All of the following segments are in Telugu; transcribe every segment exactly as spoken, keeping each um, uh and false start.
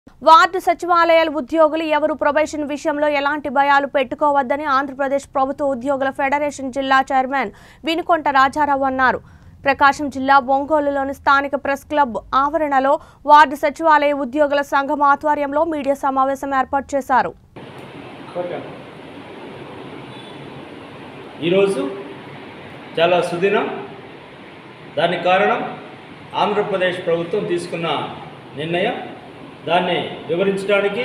వార్డు సచివాలయాల ఉద్యోగులు ఎవరు ప్రొబేషన్ విషయంలో ఎలాంటి భయాలు పెట్టుకోవద్దని ఆంధ్రప్రదేశ్ ప్రభుత్వ ఉద్యోగుల ఫెడరేషన్ జిల్లా చైర్మన్ వినుకొంట రాజారావు అన్నారు. ప్రకాశం జిల్లా ఒంగోలులోని స్థానిక ప్రెస్ క్లబ్ ఆవరణలో వార్డు సచివాలయ ఉద్యోగుల సంఘం ఆధ్వర్యంలో మీడియా సమావేశం ఏర్పాటు చేశారు. ఈరోజు చాలా సుదినం. దానికి కారణం ఆంధ్రప్రదేశ్ ప్రభుత్వం తీసుకున్న నిర్ణయం. దాన్ని వివరించడానికి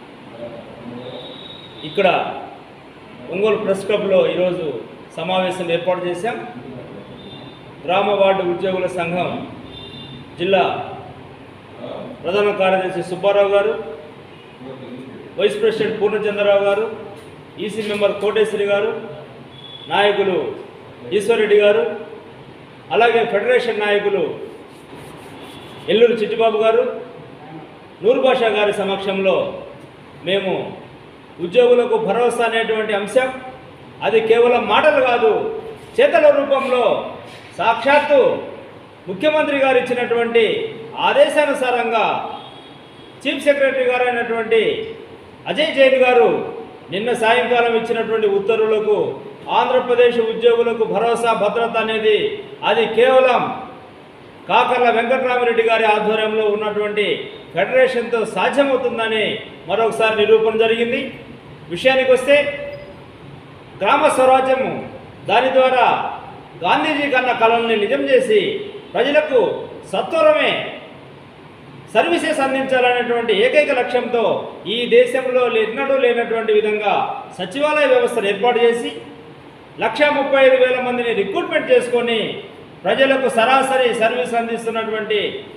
ఇక్కడ ఒంగోలు ప్రెస్ క్లబ్లో ఈరోజు సమావేశం ఏర్పాటు చేశాం. గ్రామ వార్డు ఉద్యోగుల సంఘం జిల్లా ప్రధాన కార్యదర్శి సుబ్బారావు గారు, వైస్ ప్రెసిడెంట్ పూర్ణచంద్రరావు గారు, ఈసీ మెంబర్ కోటేశ్వరి గారు, నాయకులు ఈశ్వర్రెడ్డి గారు, అలాగే ఫెడరేషన్ నాయకులు ఎల్లూరు చిట్టిబాబు గారు, నూరు భాషా గారి సమక్షంలో మేము ఉద్యోగులకు భరోసా అనేటువంటి అంశం అది కేవలం మాటలు కాదు, చేతల రూపంలో సాక్షాత్తు ముఖ్యమంత్రి గారు ఇచ్చినటువంటి ఆదేశానుసారంగా చీఫ్ సెక్రటరీ గారు అయినటువంటి అజయ్ జైన్ గారు నిన్న సాయంకాలం ఇచ్చినటువంటి ఉత్తర్వులకు ఆంధ్రప్రదేశ్ ఉద్యోగులకు భరోసా భద్రత అనేది అది కేవలం కాకర్ల వెంకటరామిరెడ్డి గారి ఆధ్వర్యంలో ఉన్నటువంటి ఫెడరేషన్తో సాధ్యమవుతుందని మరొకసారి నిరూపణ జరిగింది. విషయానికి వస్తే గ్రామ స్వరాజ్యము దాని ద్వారా గాంధీజీ కన్న కళల్ని నిజం చేసి ప్రజలకు సత్వరమే సర్వీసెస్ అందించాలనేటువంటి ఏకైక లక్ష్యంతో ఈ దేశంలో ఎన్నడూ లేనటువంటి విధంగా సచివాలయ వ్యవస్థను ఏర్పాటు చేసి లక్ష ముప్పై ఐదు వేల మందిని రిక్రూట్మెంట్ చేసుకొని ప్రజలకు సరాసరి సర్వీస్ అందిస్తున్నటువంటి